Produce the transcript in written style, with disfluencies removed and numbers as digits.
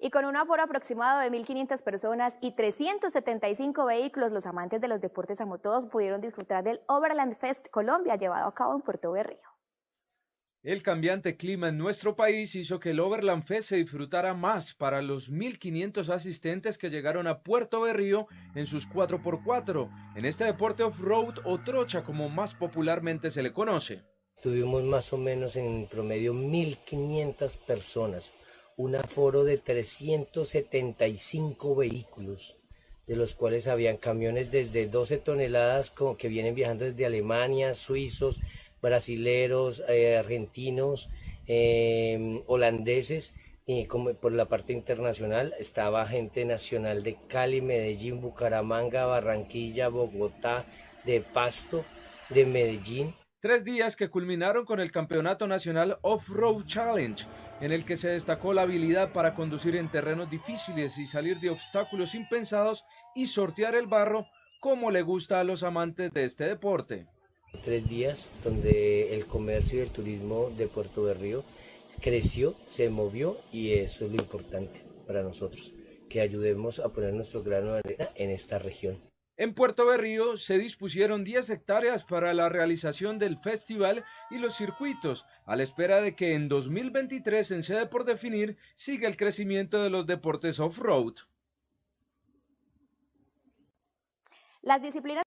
Y con un aforo aproximado de 1.500 personas y 375 vehículos, los amantes de los deportes a motos pudieron disfrutar del Overland Fest Colombia, llevado a cabo en Puerto Berrío. El cambiante clima en nuestro país hizo que el Overland Fest se disfrutara más para los 1.500 asistentes que llegaron a Puerto Berrío en sus 4x4, en este deporte off-road o trocha como más popularmente se le conoce. Tuvimos más o menos en promedio 1.500 personas, un aforo de 375 vehículos, de los cuales habían camiones desde 12 toneladas como que vienen viajando desde Alemania, suizos, brasileros, argentinos, holandeses, y como por la parte internacional estaba gente nacional de Cali, Medellín, Bucaramanga, Barranquilla, Bogotá, de Pasto, de Medellín. 3 días que culminaron con el Campeonato Nacional Off-Road Challenge, en el que se destacó la habilidad para conducir en terrenos difíciles y salir de obstáculos impensados y sortear el barro como le gusta a los amantes de este deporte. 3 días donde el comercio y el turismo de Puerto Berrío creció, se movió, y eso es lo importante para nosotros, que ayudemos a poner nuestro grano de arena en esta región. En Puerto Berrío se dispusieron 10 hectáreas para la realización del festival y los circuitos, a la espera de que en 2023, en sede por definir, siga el crecimiento de los deportes off-road. Las disciplinas